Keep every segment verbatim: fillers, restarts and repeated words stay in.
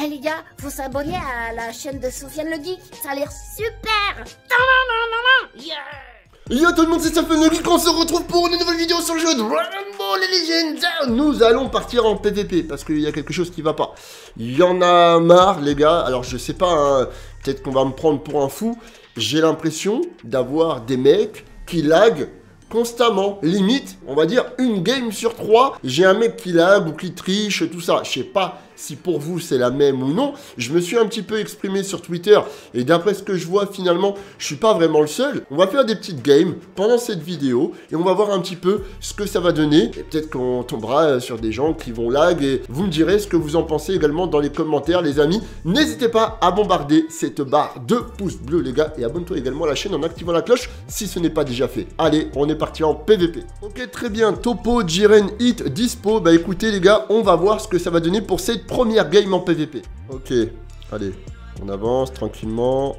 Eh les gars, faut s'abonner à la chaîne de Sofiane le Geek, ça a l'air super. Yeah. Yo tout le monde, c'est Sofiane le Geek, on se retrouve pour une nouvelle vidéo sur le jeu de Dragon Ball Legends. Nous allons partir en P V P, parce qu'il y a quelque chose qui va pas. Il y en a marre les gars, alors je sais pas, hein, peut-être qu'on va me prendre pour un fou. J'ai l'impression d'avoir des mecs qui laguent constamment, limite, on va dire une game sur trois, j'ai un mec qui lag ou qui triche, tout ça. Je sais pas si pour vous c'est la même ou non. Je me suis un petit peu exprimé sur Twitter et d'après ce que je vois finalement, je suis pas vraiment le seul. On va faire des petites games pendant cette vidéo et on va voir un petit peu ce que ça va donner. Et peut-être qu'on tombera sur des gens qui vont lag et vous me direz ce que vous en pensez également dans les commentaires les amis. N'hésitez pas à bombarder cette barre de pouces bleus les gars et abonne-toi également à la chaîne en activant la cloche si ce n'est pas déjà fait. Allez, on est parti en P V P. Ok, très bien. Topo, Jiren, Hit, Dispo. Bah écoutez les gars, on va voir ce que ça va donner pour cette première game en P V P. Ok, allez, on avance tranquillement.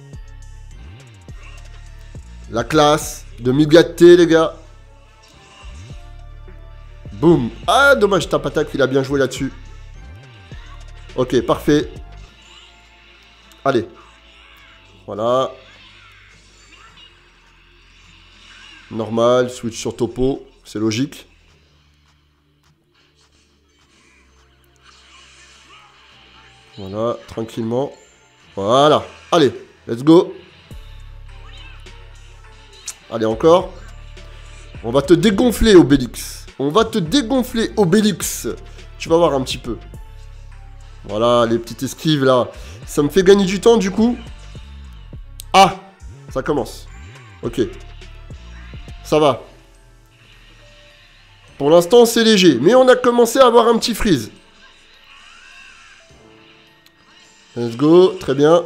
La classe de Migate les gars. Boum. Ah, dommage, Tapatak, il a bien joué là-dessus. Ok, parfait. Allez. Voilà. Normal, switch sur Topo, c'est logique. Voilà, tranquillement. Voilà, allez, let's go. Allez, encore. On va te dégonfler, Obélix. On va te dégonfler, Obélix. Tu vas voir un petit peu. Voilà, les petites esquives, là. Ça me fait gagner du temps, du coup. Ah, ça commence. Ok. Ça va. Pour l'instant, c'est léger. Mais on a commencé à avoir un petit freeze. Let's go. Très bien.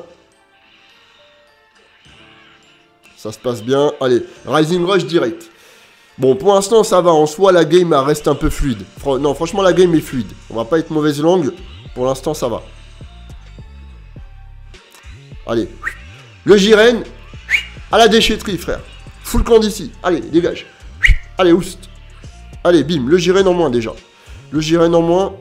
Ça se passe bien. Allez, Rising Rush direct. Bon, pour l'instant, ça va. En soi, la game elle reste un peu fluide. Fr non, franchement, la game est fluide. On va pas être mauvaise langue. Pour l'instant, ça va. Allez. Le Jiren. À la déchetterie, frère. Full camp d'ici. Allez, dégage. Allez, oust. Allez, bim. Le Jiren en moins, déjà. Le Jiren en moins.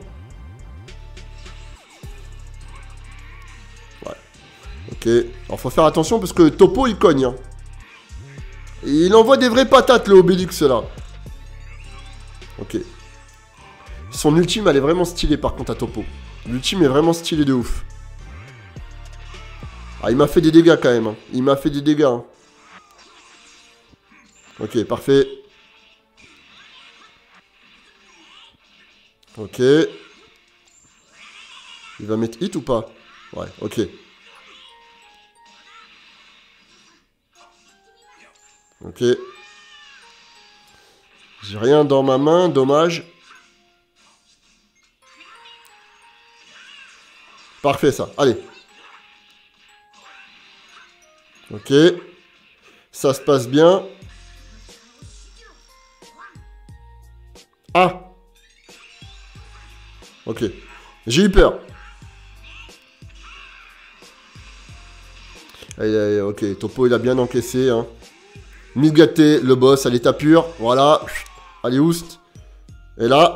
Ouais. Ok. Alors, faut faire attention parce que Topo, il cogne. Hein. Et il envoie des vraies patates, le Obélix, là. Ok. Son ultime, elle est vraiment stylée, par contre, à Topo. L'ultime est vraiment stylé de ouf. Ah, il m'a fait des dégâts, quand même. Hein. Il m'a fait des dégâts, hein. Ok, parfait. Ok. Il va mettre hit ou pas? Ouais, ok. Ok. J'ai rien dans ma main, dommage. Parfait ça, allez. Ok. Ça se passe bien. Ah. Ok. J'ai eu peur. Allez, allez, ok. Topo, il a bien encaissé. Hein. Migate, le boss à l'état pur. Voilà. Allez, oust. Et là.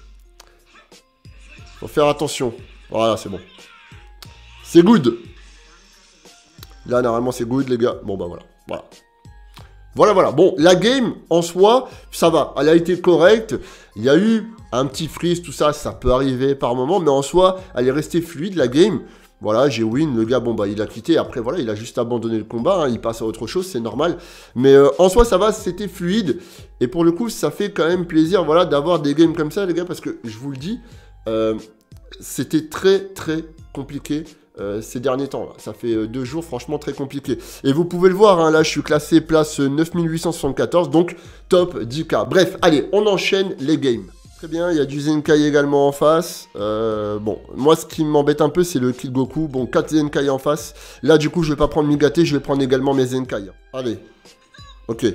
Faut faire attention. Voilà, c'est bon. C'est good. Là, normalement, c'est good, les gars. Bon, bah voilà. Voilà. Voilà, voilà. Bon, la game, en soi, ça va. Elle a été correcte. Il y a eu un petit freeze, tout ça. Ça peut arriver par moment. Mais en soi, elle est restée fluide, la game. Voilà, j'ai win. Le gars, bon, bah, il a quitté. Après, voilà, il a juste abandonné le combat. Hein. Il passe à autre chose, c'est normal. Mais euh, en soi, ça va. C'était fluide. Et pour le coup, ça fait quand même plaisir, voilà, d'avoir des games comme ça, les gars. Parce que, je vous le dis, euh, c'était très, très compliqué. Euh, ces derniers temps, là. Ça fait euh, deux jours, franchement très compliqué. Et vous pouvez le voir, hein, là je suis classé place neuf mille huit cent soixante-quatorze, donc top dix K. Bref, allez, on enchaîne les games. Très bien, il y a du Zenkai également en face. Euh, bon, moi ce qui m'embête un peu, c'est le Kid Goku. Bon, quatre Zenkai en face. Là, du coup, je vais pas prendre Migate, je vais prendre également mes Zenkai. Allez, ok.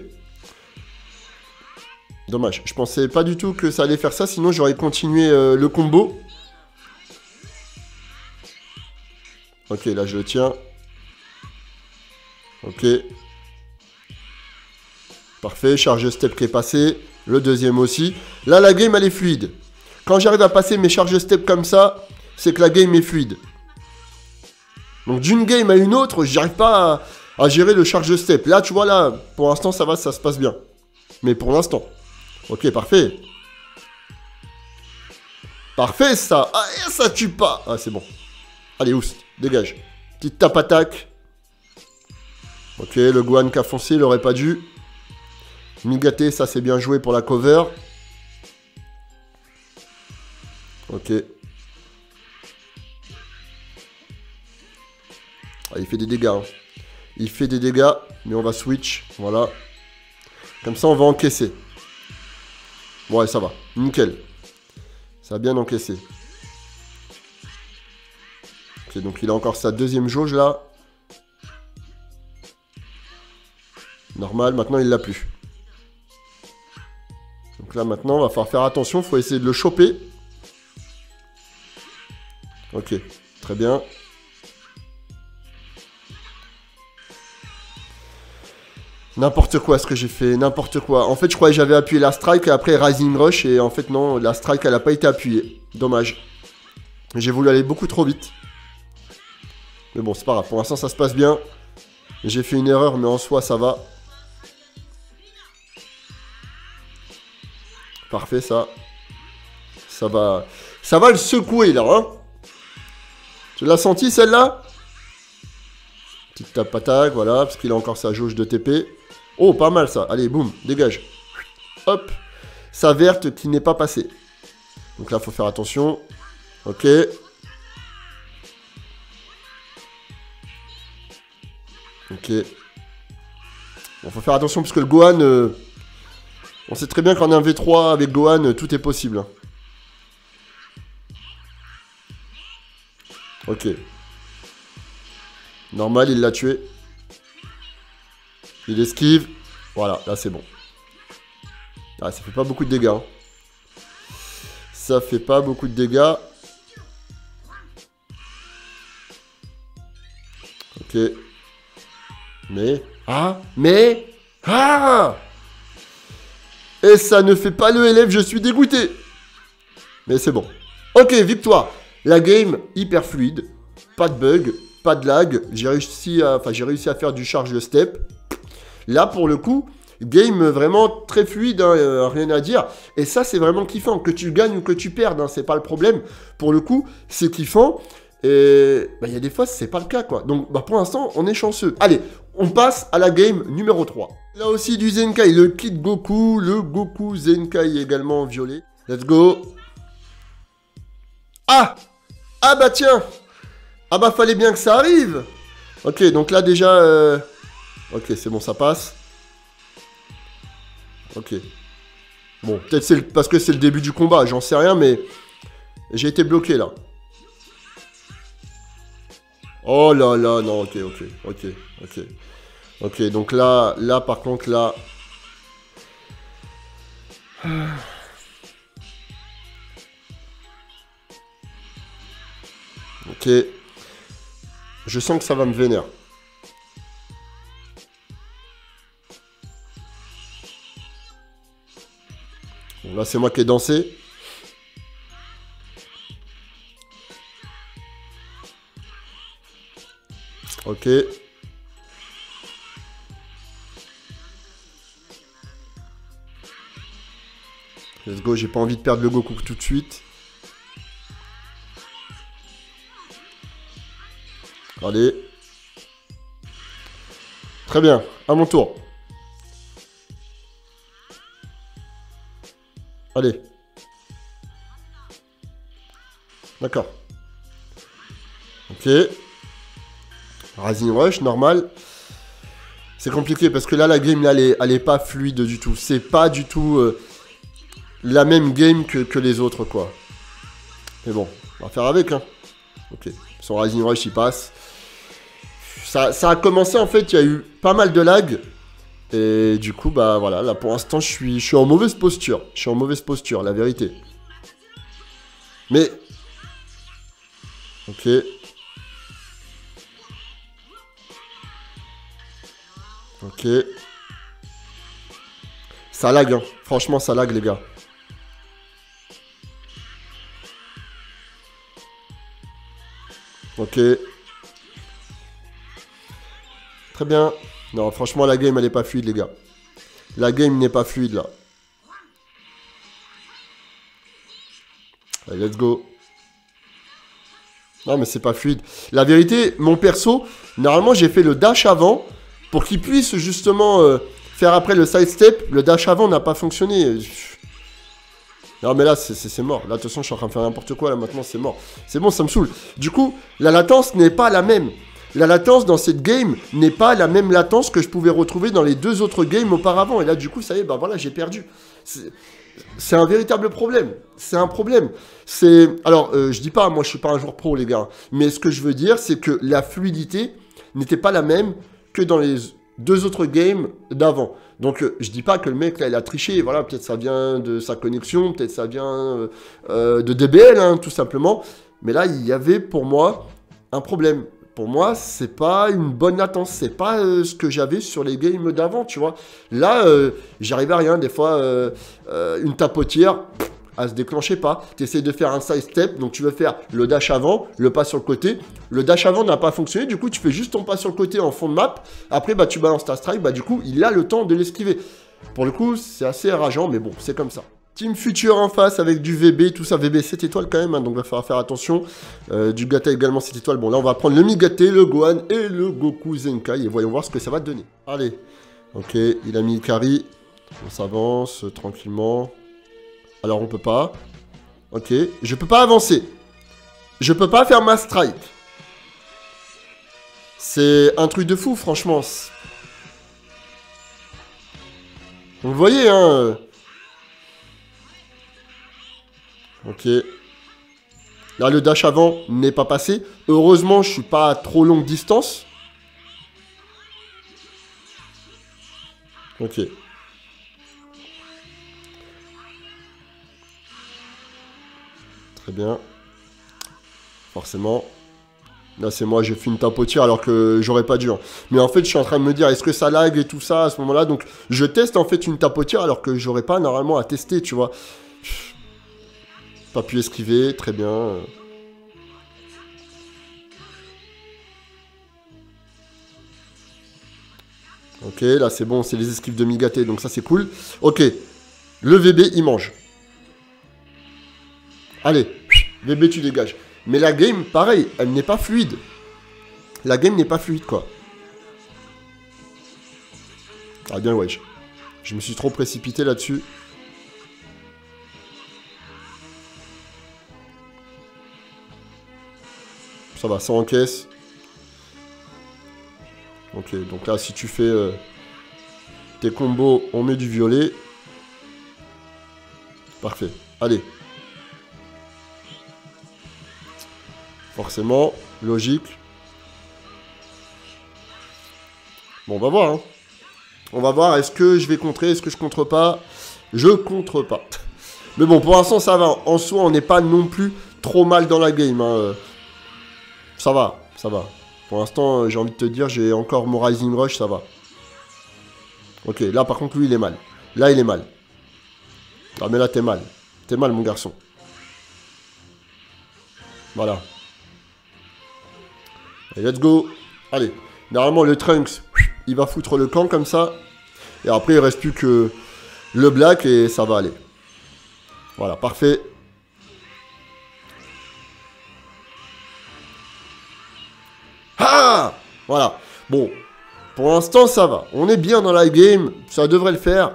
Dommage, je pensais pas du tout que ça allait faire ça, sinon j'aurais continué euh, le combo. Ok, là je le tiens. Ok. Parfait, charge step qui est passé. Le deuxième aussi. Là, la game, elle est fluide. Quand j'arrive à passer mes charges step comme ça, c'est que la game est fluide. Donc d'une game à une autre, j'arrive pas à, à gérer le charge step. Là, tu vois, là, pour l'instant, ça va, ça se passe bien. Mais pour l'instant. Ok, parfait. Parfait, ça. Ah, ça tue pas. Ah, c'est bon. Allez, oust, dégage. Petite tape attaque. Ok, le Gohan qui a foncé, il aurait pas dû. Migaté, ça c'est bien joué pour la cover. Ok. Ah, il fait des dégâts. Hein. Il fait des dégâts, mais on va switch. Voilà. Comme ça, on va encaisser. Ouais, ça va. Nickel. Ça a bien encaissé. Ok, donc il a encore sa deuxième jauge là. Normal, maintenant il l'a plus. Donc là maintenant, on va falloir faire attention. Il faut essayer de le choper. Ok, très bien. N'importe quoi ce que j'ai fait, n'importe quoi. En fait, je croyais que j'avais appuyé la strike et après Rising Rush. Et en fait, non, la strike, elle n'a pas été appuyée. Dommage. J'ai voulu aller beaucoup trop vite. Mais bon, c'est pas grave. Pour l'instant, ça se passe bien. J'ai fait une erreur, mais en soi, ça va. Parfait, ça. Ça va... Ça va le secouer, là, hein. Tu l'as senti, celle-là? Petite tape attaque, voilà, parce qu'il a encore sa jauge de T P. Oh, pas mal, ça. Allez, boum, dégage. Hop. Sa verte qui n'est pas passée. Donc là, il faut faire attention. Ok. Ok. Bon, faut faire attention, parce que le Gohan... Euh... On sait très bien qu'en un v trois, avec Gohan, euh, tout est possible. Ok. Normal, il l'a tué. Il esquive. Voilà, là c'est bon. Ah, ça fait pas beaucoup de dégâts. Hein. Ça fait pas beaucoup de dégâts. Ok. Mais... Ah Mais... Ah Et ça ne fait pas le L F, je suis dégoûté. Mais c'est bon. Ok, victoire. La game, hyper fluide. Pas de bug. Pas de lag, j'ai réussi à, enfin j'ai réussi à faire du charge de step. Là pour le coup, game vraiment très fluide, hein, euh, rien à dire. Et ça c'est vraiment kiffant, que tu gagnes ou que tu perdes, hein, c'est pas le problème. Pour le coup, c'est kiffant. Et il bah, y a des fois c'est pas le cas quoi. Donc bah, pour l'instant on est chanceux. Allez, on passe à la game numéro trois. Là aussi du Zenkai, le kit Goku, le Goku Zenkai également violet. Let's go. Ah Ah bah tiens. Ah bah fallait bien que ça arrive. Ok, donc là déjà... Euh... Ok, c'est bon, ça passe. Ok. Bon, peut-être c'est parce que c'est le début du combat, j'en sais rien, mais... J'ai été bloqué, là. Oh là là, non, ok, ok, ok, ok. Ok, donc là, là, par contre, là... Ok. Je sens que ça va me vénère. Bon, là, c'est moi qui ai dansé. Ok. Let's go, j'ai pas envie de perdre le Goku tout de suite. Allez. Très bien, à mon tour. Allez. D'accord. Ok. Rising Rush, normal. C'est compliqué parce que là, la game, là, elle est, elle est pas fluide du tout. C'est pas du tout euh, la même game que, que les autres, quoi. Mais bon, on va faire avec, hein. Ok. Son Rising Rush, il passe. Ça, ça a commencé, en fait, il y a eu pas mal de lag. Et du coup, bah voilà, là pour l'instant, je suis, je suis en mauvaise posture. Je suis en mauvaise posture, la vérité. Mais... Ok. Ok. Ça lag, hein. Franchement, ça lag, les gars. Ok. Très bien. Non, franchement, la game, elle est pas fluide, les gars. La game n'est pas fluide, là. Allez, let's go. Non, mais c'est pas fluide. La vérité, mon perso, normalement, j'ai fait le dash avant pour qu'il puisse, justement, euh, faire après le side step. Le dash avant n'a pas fonctionné. Non, mais là, c'est mort. Là, de toute façon, je suis en train de faire n'importe quoi. Là, maintenant, c'est mort. C'est bon, ça me saoule. Du coup, la latence n'est pas la même. La latence dans cette game n'est pas la même latence que je pouvais retrouver dans les deux autres games auparavant. Et là, du coup, ça y est, bah voilà, j'ai perdu. C'est un véritable problème. C'est un problème. C'est Alors, euh, je dis pas, moi, je suis pas un joueur pro, les gars. Mais ce que je veux dire, c'est que la fluidité n'était pas la même que dans les deux autres games d'avant. Donc, euh, je dis pas que le mec, là, il a triché. Voilà, peut-être ça vient de sa connexion, peut-être ça vient euh, euh, de D B L, hein, tout simplement. Mais là, il y avait, pour moi, un problème. Pour moi, c'est pas une bonne latence. C'est pas euh, ce que j'avais sur les games d'avant, tu vois. Là, euh, j'arrivais à rien. Des fois, euh, euh, une tapotière, pff, elle se déclenchait pas. Tu essaies de faire un side step, donc tu veux faire le dash avant, le pas sur le côté. Le dash avant n'a pas fonctionné, du coup, tu fais juste ton pas sur le côté en fond de map. Après, bah, tu balances ta strike, bah, du coup, il a le temps de l'esquiver. Pour le coup, c'est assez rageant, mais bon, c'est comme ça. Team Future en face avec du V B, tout ça, V B sept étoiles quand même, hein, donc il va falloir faire attention. Euh, du Gata également sept étoiles. Bon, là, on va prendre le Migate, le Gohan et le Goku Zenkai. Et voyons voir ce que ça va donner. Allez. Ok, il a mis le carry. On s'avance euh, tranquillement. Alors, on peut pas. Ok, je peux pas avancer. Je peux pas faire ma strike. C'est un truc de fou, franchement. Vous voyez, hein. Ok. Là, le dash avant n'est pas passé. Heureusement, je suis pas à trop longue distance. Ok. Très bien. Forcément. Là, c'est moi, j'ai fait une tapotière alors que j'aurais pas dû. Hein. Mais en fait, je suis en train de me dire, est-ce que ça lag et tout ça à ce moment-là? Donc, je teste en fait une tapotière alors que j'aurais pas normalement à tester, tu vois. Pas pu esquiver, très bien. Ok, là c'est bon, c'est les esquives de Migate, donc ça c'est cool. Ok, le V B il mange. Allez, V B tu dégages. Mais la game, pareil, elle n'est pas fluide. La game n'est pas fluide quoi. Ah bien wesh. Je me suis trop précipité là-dessus. Ça va, ça encaisse. Ok, donc là, si tu fais euh, tes combos, on met du violet. Parfait. Allez. Forcément, logique. Bon, on va voir. Hein. On va voir, est-ce que je vais contrer, est-ce que je contre pas? Je contre pas. Mais bon, pour l'instant, ça va. En soi, on n'est pas non plus trop mal dans la game. Hein. Ça va, ça va. Pour l'instant, j'ai envie de te dire, j'ai encore mon Rising Rush, ça va. Ok, là par contre, lui, il est mal. Là, il est mal. Ah, mais là, t'es mal. T'es mal, mon garçon. Voilà. Allez, let's go. Allez. Normalement, le Trunks, il va foutre le camp comme ça. Et après, il reste plus que le Black et ça va aller. Voilà, parfait. Ah! Voilà. Bon. Pour l'instant, ça va. On est bien dans la game. Ça devrait le faire.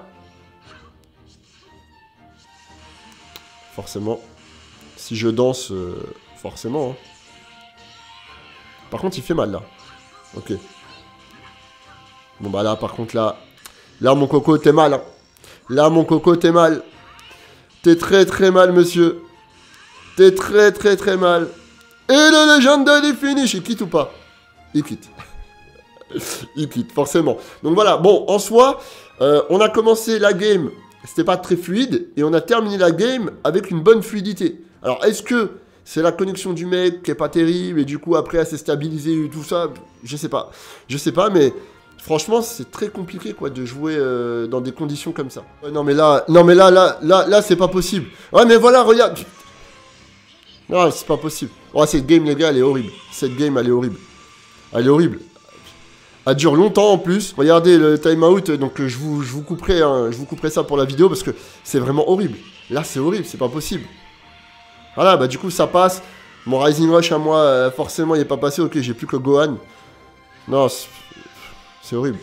Forcément. Si je danse, euh, forcément. Hein. Par contre, il fait mal, là. Ok. Bon, bah là, par contre, là... Là, mon coco, t'es mal. Hein. Là, mon coco, t'es mal. T'es très, très mal, monsieur. T'es très, très, très mal. Et le Legendary Finish, il quitte ou pas? Il quitte. Il quitte, forcément. Donc voilà, bon, en soi, euh, on a commencé la game, c'était pas très fluide, et on a terminé la game avec une bonne fluidité. Alors, est-ce que c'est la connexion du mec qui est pas terrible, et du coup, après, elle s'est stabilisée et tout ça? Je sais pas. Je sais pas, mais franchement, c'est très compliqué, quoi, de jouer euh, dans des conditions comme ça. Ouais, non, mais là, non, mais là, là, là, là, c'est pas possible. Ouais, mais voilà, regarde. Non, c'est pas possible. Oh, cette game, les gars, elle est horrible. Cette game, elle est horrible. Elle est horrible. Elle dure longtemps en plus. Regardez le timeout, donc je vous, je, vous couperai, hein, je vous couperai ça pour la vidéo parce que c'est vraiment horrible. Là, c'est horrible, c'est pas possible. Voilà, bah du coup, ça passe. Mon Rising Rush à moi, euh, forcément, il n'est pas passé. Ok, j'ai plus que Gohan. Non, c'est horrible.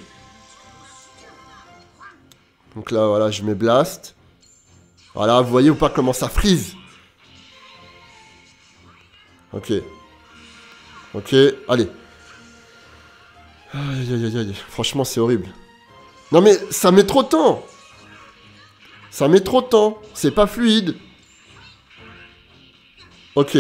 Donc là, voilà, je mets Blast. Voilà, vous voyez ou pas comment ça freeze? Ok. Ok, allez. Aïe, aïe, aïe, aïe. Franchement, c'est horrible. Non, mais ça met trop de temps. Ça met trop de temps. C'est pas fluide. Ok.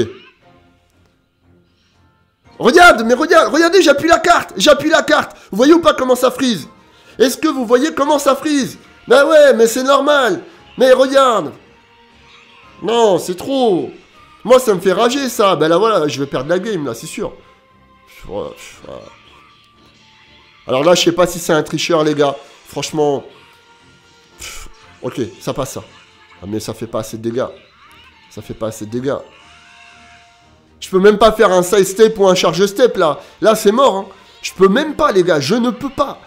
Regarde, mais regarde, regardez, j'appuie la carte. J'appuie la carte. Vous voyez ou pas comment ça freeze? Est-ce que vous voyez comment ça freeze? Ben ouais, mais c'est normal. Mais regarde. Non, c'est trop. Moi, ça me fait rager, ça. Ben là, voilà, je vais perdre la game, là, c'est sûr. Voilà. Alors là, je sais pas si c'est un tricheur, les gars. Franchement... Pff, ok, ça passe, ça. Ah, mais ça fait pas assez de dégâts. Ça fait pas assez de dégâts. Je peux même pas faire un side step ou un charge step, là. Là, c'est mort, hein. Je peux même pas, les gars. Je ne peux pas.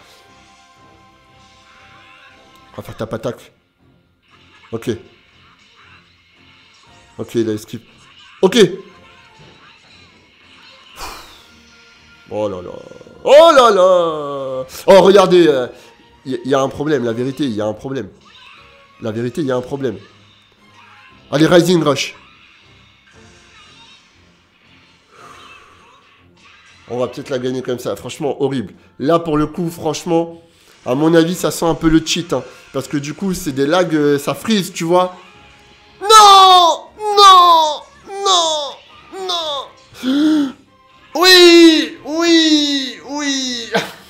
On va faire tap attaque. Ok. Ok, il a esquive. Ok. Oh là là. Oh là là. Oh, regardez. Il euh, y, y a un problème, la vérité, il y a un problème. La vérité, il y a un problème. Allez, Rising Rush. On va peut-être la gagner comme ça. Franchement, horrible. Là, pour le coup, franchement, à mon avis, ça sent un peu le cheat. Hein, parce que du coup, c'est des lags, euh, ça freeze, tu vois. Non! Non! Non! Non! Oui! Oui! Oui!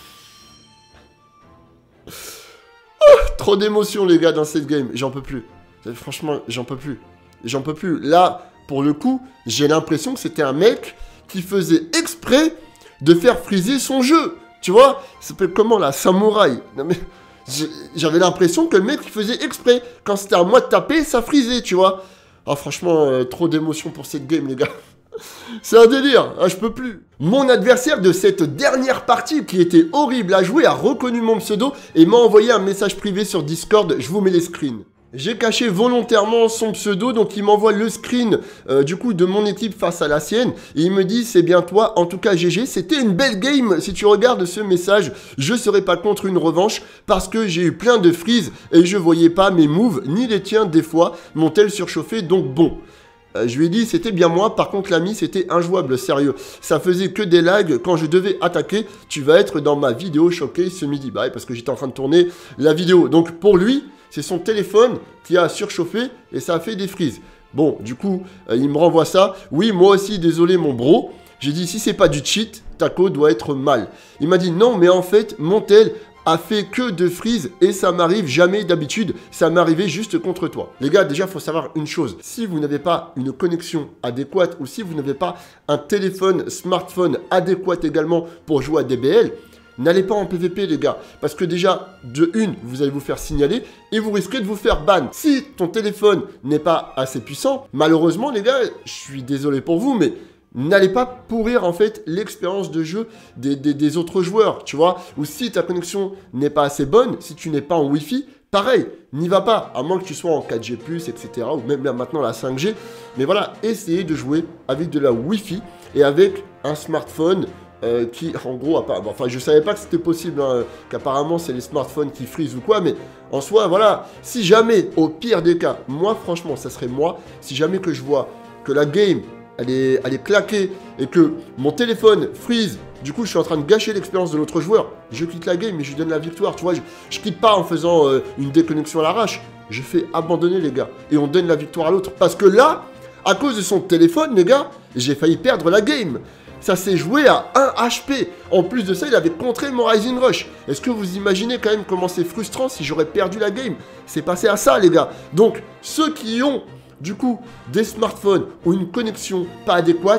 Oh, trop d'émotions, les gars, dans cette game. J'en peux plus. Franchement, j'en peux plus. J'en peux plus. Là, pour le coup, j'ai l'impression que c'était un mec qui faisait exprès de faire friser son jeu. Tu vois? Ça s'appelle comment, là? Samouraï. Non, mais... J'avais l'impression que le mec il faisait exprès. Quand c'était à moi de taper, ça frisait, tu vois. Ah, franchement, euh, trop d'émotions pour cette game, les gars. C'est un délire, ah, je peux plus. Mon adversaire de cette dernière partie, qui était horrible à jouer, a reconnu mon pseudo et m'a envoyé un message privé sur Discord. Je vous mets les screens. J'ai caché volontairement son pseudo, donc il m'envoie le screen euh, du coup de mon équipe face à la sienne. Et il me dit, c'est bien toi, en tout cas G G, c'était une belle game. Si tu regardes ce message, je serai pas contre une revanche parce que j'ai eu plein de freeze et je voyais pas mes moves, ni les tiens des fois, m'ont-elles surchauffé, donc bon. Euh, je lui ai dit, c'était bien moi, par contre l'ami, c'était injouable, sérieux. Ça faisait que des lags, quand je devais attaquer, tu vas être dans ma vidéo choquée ce midi. Bah, parce que j'étais en train de tourner la vidéo. Donc pour lui... c'est son téléphone qui a surchauffé et ça a fait des frises. Bon, du coup, euh, il me renvoie ça. Oui, moi aussi, désolé mon bro. J'ai dit, si c'est pas du cheat, Taco doit être mal. Il m'a dit, non, mais en fait, mon tel a fait que de frises et ça m'arrive jamais d'habitude. Ça m'arrivait juste contre toi. Les gars, déjà, il faut savoir une chose. Si vous n'avez pas une connexion adéquate ou si vous n'avez pas un téléphone, smartphone adéquat également pour jouer à D B L, n'allez pas en P V P, les gars, parce que déjà, de une, vous allez vous faire signaler et vous risquez de vous faire ban. Si ton téléphone n'est pas assez puissant, malheureusement, les gars, je suis désolé pour vous, mais n'allez pas pourrir, en fait, l'expérience de jeu des, des, des autres joueurs, tu vois. Ou si ta connexion n'est pas assez bonne, si tu n'es pas en Wi-Fi, pareil, n'y va pas, à moins que tu sois en quatre G plus, et cetera, ou même là, maintenant, la cinq G. Mais voilà, essayez de jouer avec de la Wi-Fi et avec un smartphone Euh, qui en gros, enfin je savais pas que c'était possible, hein, qu'apparemment c'est les smartphones qui frisent ou quoi, mais en soi voilà, si jamais au pire des cas, moi franchement ça serait moi, si jamais que je vois que la game elle est, elle est claquée et que mon téléphone freeze, du coup je suis en train de gâcher l'expérience de l'autre joueur, je quitte la game et je lui donne la victoire, tu vois, je, je quitte pas en faisant euh, une déconnexion à l'arrache, je fais abandonner les gars et on donne la victoire à l'autre, parce que là, à cause de son téléphone les gars, j'ai failli perdre la game. Ça s'est joué à un H P. En plus de ça, il avait contré mon Rising Rush. Est-ce que vous imaginez quand même comment c'est frustrant si j'aurais perdu la game? C'est passé à ça, les gars. Donc, ceux qui ont, du coup, des smartphones ou une connexion pas adéquate,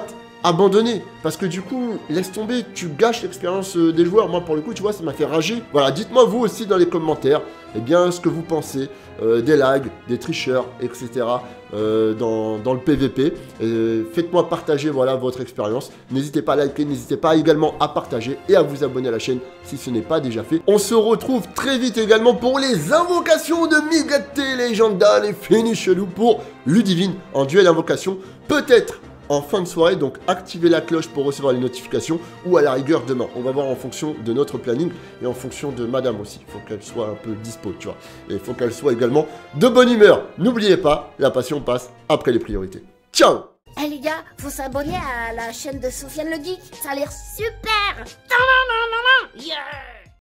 abandonner. Parce que du coup, laisse tomber, tu gâches l'expérience euh, des joueurs. Moi, pour le coup, tu vois, ça m'a fait rager. Voilà, dites-moi vous aussi dans les commentaires, eh bien, ce que vous pensez euh, des lags, des tricheurs, et cetera euh, dans, dans le P V P. Et faites-moi partager, voilà, votre expérience. N'hésitez pas à liker, n'hésitez pas également à partager et à vous abonner à la chaîne si ce n'est pas déjà fait. On se retrouve très vite également pour les invocations de Migate Légendaire, les finis chelous pour Ludivine en duel invocation. Peut-être en fin de soirée, donc activez la cloche pour recevoir les notifications, ou à la rigueur demain. On va voir en fonction de notre planning et en fonction de madame aussi. Il faut qu'elle soit un peu dispo, tu vois. Et il faut qu'elle soit également de bonne humeur. N'oubliez pas, la passion passe après les priorités. Ciao! Eh les gars, faut s'abonner à la chaîne de Sofiane le Geek, ça a l'air super. Yeah.